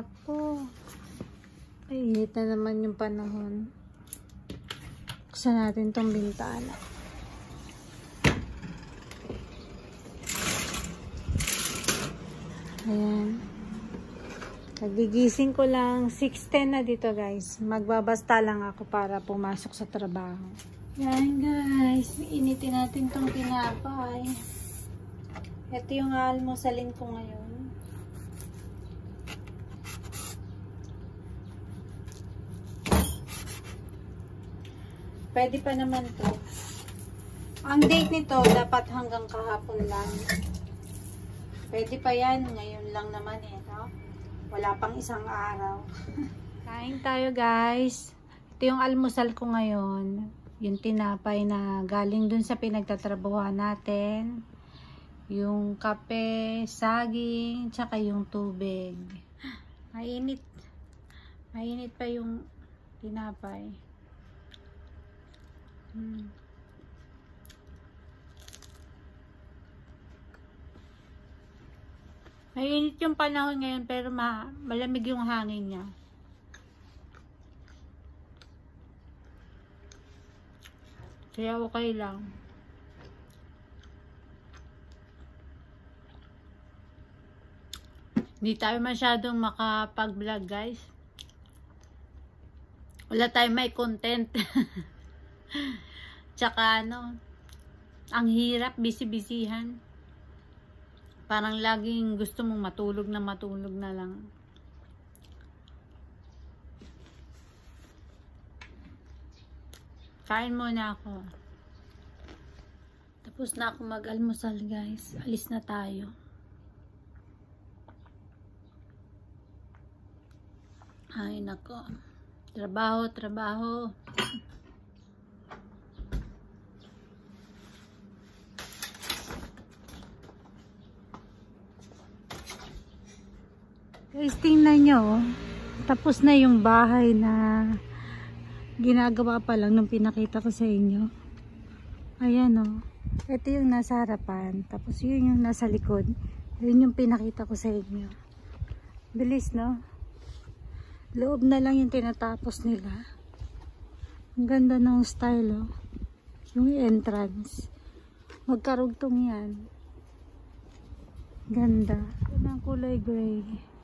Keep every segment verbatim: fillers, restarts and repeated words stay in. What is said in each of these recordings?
Nako. Ay, init na naman yung panahon. Buksan natin tong bintana. Ayan. Nagigising ko lang. six ten na dito guys. Magbabasta lang ako para pumasok sa trabaho. Ayan guys. Initin natin tong tinapay. Ito yung almusalin ko ngayon. Pwede pa naman to. Ang date nito dapat hanggang kahapon lang. Pwede pa yan. Ngayon lang naman eh. No? Wala pang isang araw. Kain tayo guys. Ito yung almusal ko ngayon. Yung tinapay na galing dun sa pinagtatrabuhan natin. Yung kape, saging, tsaka yung tubig. Mainit. Mainit pa yung tinapay. Hmm. Mainit yung panahon ngayon pero ma malamig yung hangin niya. Kaya okay lang. Hindi tayo masyadong makapag-vlog guys. Wala tayong may content. Tsaka ano, ang hirap, busy-busyhan. Parang laging gusto mong matulog na matulog na lang. Kain muna ako. Tapos na ako mag-almusal guys. Alis na tayo. Ay nako. Trabaho, trabaho. Guys, tingnan nyo, tapos na yung bahay na ginagawa pa lang nung pinakita ko sa inyo. Ayan o, ito yung nasa harapan, tapos yun yung nasa likod. Yun yung pinakita ko sa inyo. Bilis no? Loob na lang yung tinatapos nila. Ang ganda ng style o. Yung entrance. Magkarugtong yan. Ganda. Ito ang kulay gray.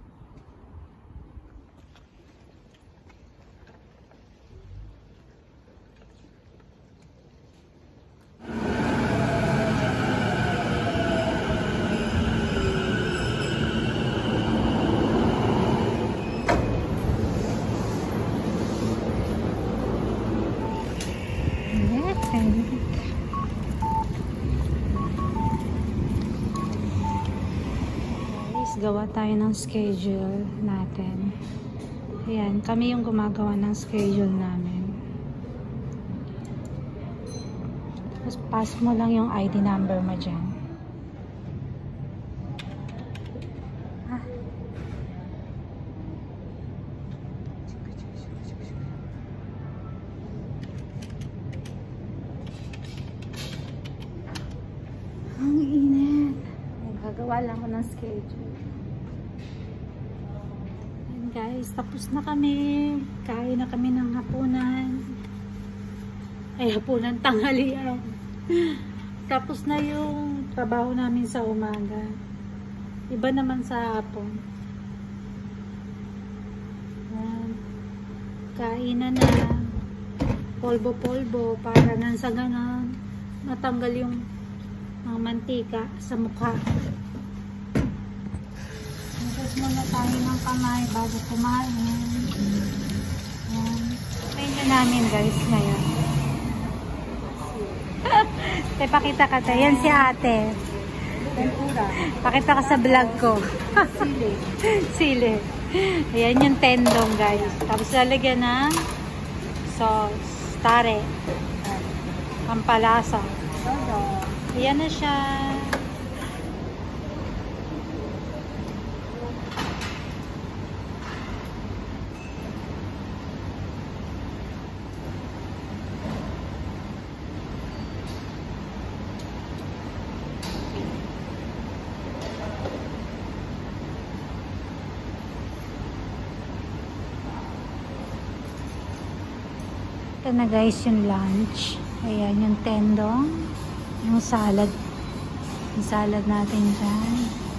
Gawa tayo ng schedule natin. Ayan, kami yung gumagawa ng schedule namin. Tapos pass mo lang yung I D number mo dyan. Ah. Ang init. Gagawa lang ako ng schedule. Guys, tapos na kami. Kain na kami ng hapunan. Ay, hapunan tanghalian. Tapos na yung trabaho namin sa umaga. Iba naman sa hapon. Ayan. Kainan na. Polvo-polvo para nang sa ganon matanggal yung mga mantika sa mukha. Muna tayo ng kamay bago kumain. Ayan. Menu namin guys ngayon. Te, pakita ka tayo. Yan si ate. Tempura. Pakita ka sa vlog ko. Sili. Sili. Ayan yung tendong guys. Tapos lalagyan ng sauce. Tare. Pampalasa. Ayan na siya. Ito na guys yung lunch. Ayan yung tendong. Yung salad. Yung salad natin dyan.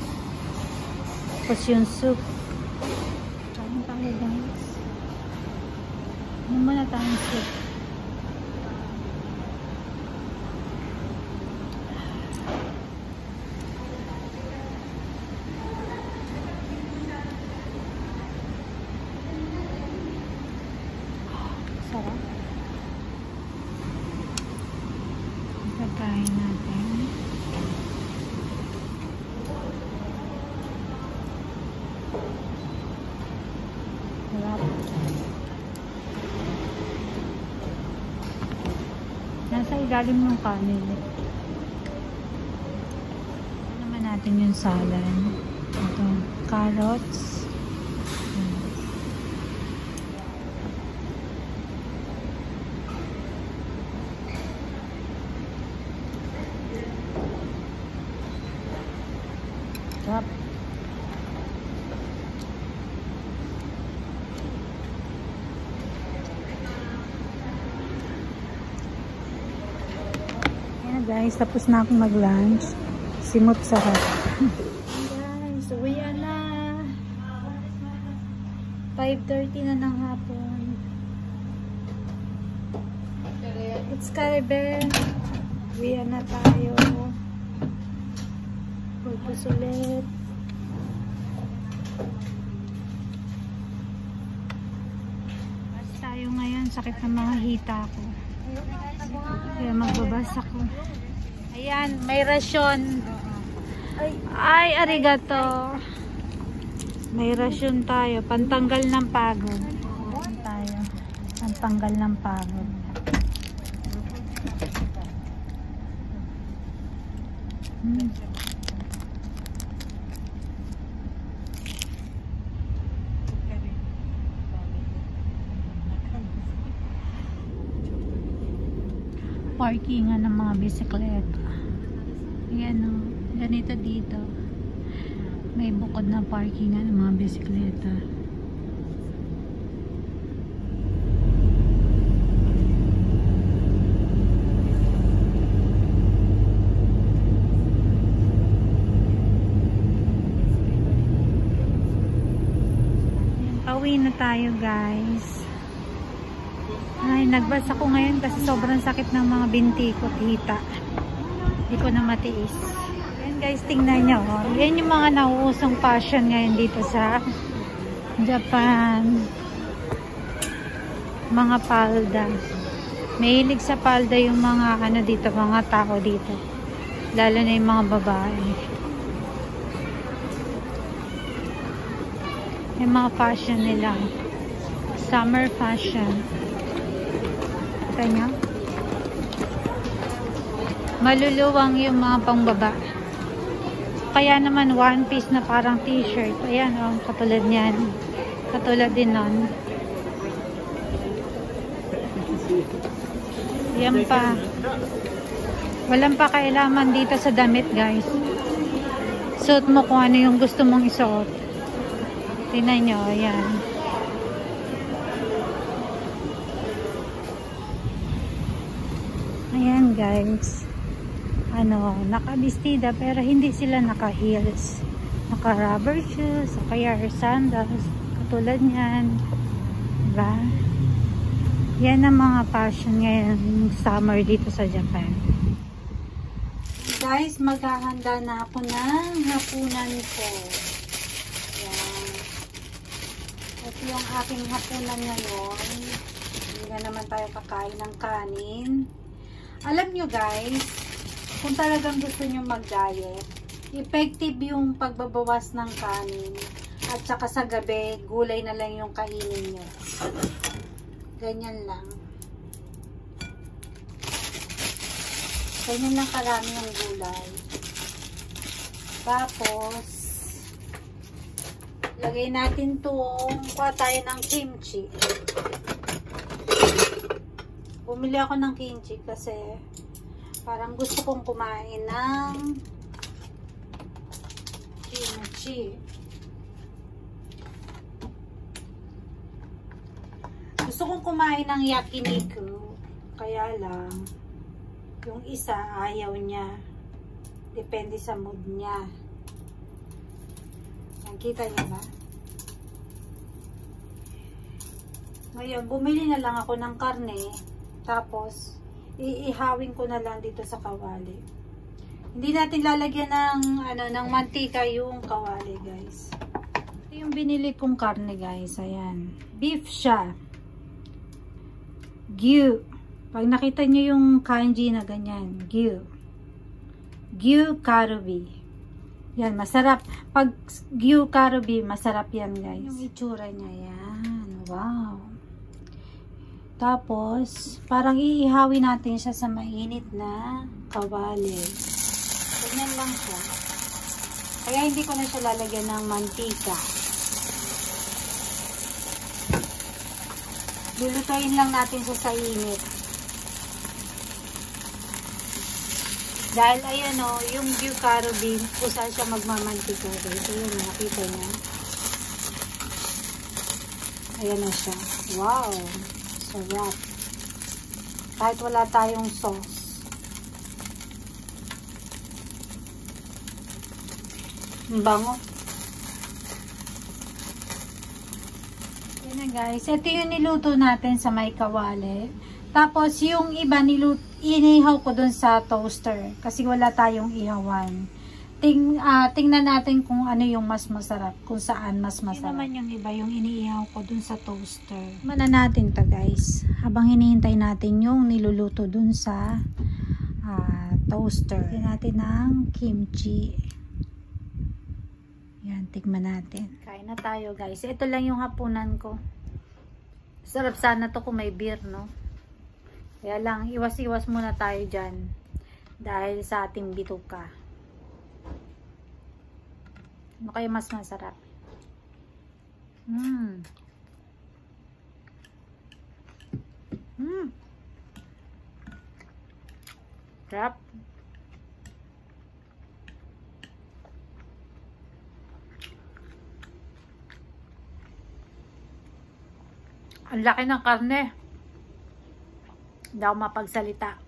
Tapos yung soup. Kain tayo guys. Ano muna tayong soup? Sarap. Pagkain natin. Sarap. Nasa ilalim ng kanin. Ito naman natin yung salad. Ito, carrots. Sarap. Ayan guys, tapos na akong mag-lunch. Simot sarap. Guys, uwi na. five thirty na ng hapon. It's Caribbean. Uwi na tayo. Pulpos ulit. Bas tayo ngayon. Sakit ng mga hita ko. Kaya magbabas ako. Ayan, may rasyon. Ay, arigato. May rasyon tayo. Pantanggal ng pagod. Ayan tayo. Pantanggal ng pagod. Hmm. Parkingan ng mga bisikleta. Ayan o, ganito dito. May bukod na parkingan ng mga bisikleta. Pauwi na tayo guys. Ay, nagbas ako ngayon kasi sobrang sakit ng mga binti ko, hita. Hindi ko na matiis. Yan guys, tingnan nyo. Oh. Yan yung mga nauusong fashion ngayon dito sa Japan. Mga palda. Mahilig sa palda yung mga ano dito, mga tao dito. Lalo na yung mga babae. Yung mga fashion nila. Summer fashion. Kanya. Maluluwang yung mga pangbaba. Kaya naman one piece na parang t-shirt. Ayan o, oh, katulad niyan. Katulad din nun. Yan pa. Walang pa kailaman dito sa damit guys. Suot mo kung ano yung gusto mong isuot. Tingnan nyo, ayan. Ayan guys, ano, naka-bistida pero hindi sila naka-heels, naka-rubber shoes o kaya sandals, katulad niyan, diba? Yan ang mga fashion ngayon summer dito sa Japan. Guys, maghahanda na ako ng hapunan ko. Ayan. Ito yung aking hapunan ngayon. Hindi na naman tayo kakain ng kanin. Alam nyo guys, kung talagang gusto nyo mag-diet, effective yung pagbabawas ng kanin. At saka sa gabi, gulay na lang yung kainin nyo. Ganyan lang. Ganyan lang karami yung gulay. Tapos, lagay natin itong, kuha tayo ng kimchi. Bumili ako ng kimchi kasi parang gusto kong kumain ng kimchi. Gusto kong kumain ng yakiniku. Kaya lang, yung isa ayaw niya. Depende sa mood niya. Nakita niyo ba? Ngayon, bumili na lang ako ng karne. Tapos, iihawin ko na lang dito sa kawali. Hindi natin lalagyan ng, ano, ng mantika yung kawali, guys. Ito yung binili kong karne, guys. Ayan. Beef siya. Gyu. Pag nakita nyo yung kanji na ganyan, gyu. Gyu karubi. Yan, masarap. Pag gyu karubi, masarap yan, guys. Yung itsura niya, yan. Wow. Tapos, parang iihawin natin siya sa mainit na kawali. Ganyan lang siya. Kaya hindi ko na siya lalagyan ng mantika. Lulutuin lang natin siya sa init. Dahil ayan o, yung gyu karubi, usa siya magmamantika. Guys, ayan, nakita niya. Ayan na siya. Wow! Sarap. Kahit wala tayong sauce. Ang bango. Ayan na guys. Ito yung niluto natin sa may kawali. Tapos yung iba niluto, inihaw ko dun sa toaster. Kasi wala tayong ihawan. Ting, uh, tingnan natin kung ano yung mas masarap. Kung saan mas masarap. Yun naman yung iba yung iniihaw ko dun sa toaster. Mana natin to guys. Habang hinihintay natin yung niluluto dun sa uh, toaster. Tignan natin ng kimchi. Yan, tignan natin. Kain na tayo guys. Ito lang yung hapunan ko. Sarap sana to kung may beer, no? Kaya lang, iwas-iwas muna tayo dyan. Dahil sa ating bituka. Ano kayo mas masarap? Mmm. Mmm. Sarap. Ang laki ng karne. Hindi ako mapagsalita.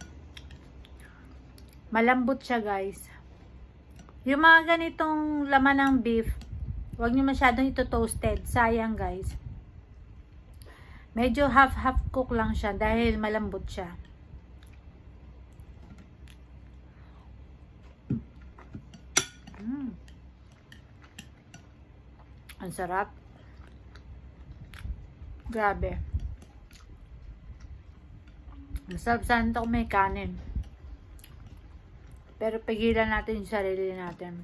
Malambot siya guys. Yung mga ganitong laman ng beef, huwag nyo masyadong ito toasted. Sayang guys. Medyo half-half cook lang siya dahil malambot siya. Mm. Ang sarap. Grabe. Masarap sana ito kung may kanin. Pero pigilan natin yung sarili natin.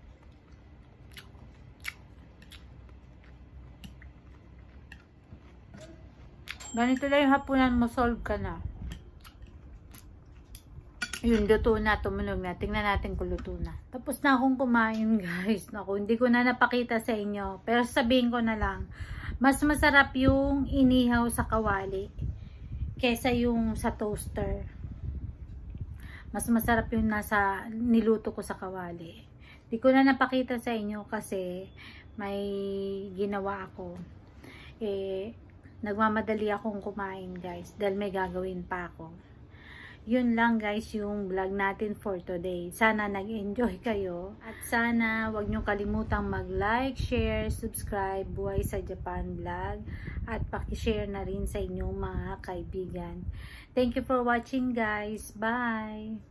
Ganito lang yung hapunan mo, solve ka na. Yun, luto na, tumunog na. Tingnan natin kung luto na. Tapos na akong kumain, guys. Naku, hindi ko na napakita sa inyo. Pero sabihin ko na lang, mas masarap yung inihaw sa kawali kesa yung sa toaster. Mas masarap yung nasa niluto ko sa kawali. Di ko na napakita sa inyo kasi may ginawa ako. Eh, nagmamadali akong kumain guys dahil may gagawin pa ako. Yun lang guys yung vlog natin for today. Sana nag-enjoy kayo. At sana wag nyo kalimutang mag-like, share, subscribe, Buhay sa Japan Vlog. At pakishare na rin sa inyong mga kaibigan. Thank you for watching guys. Bye!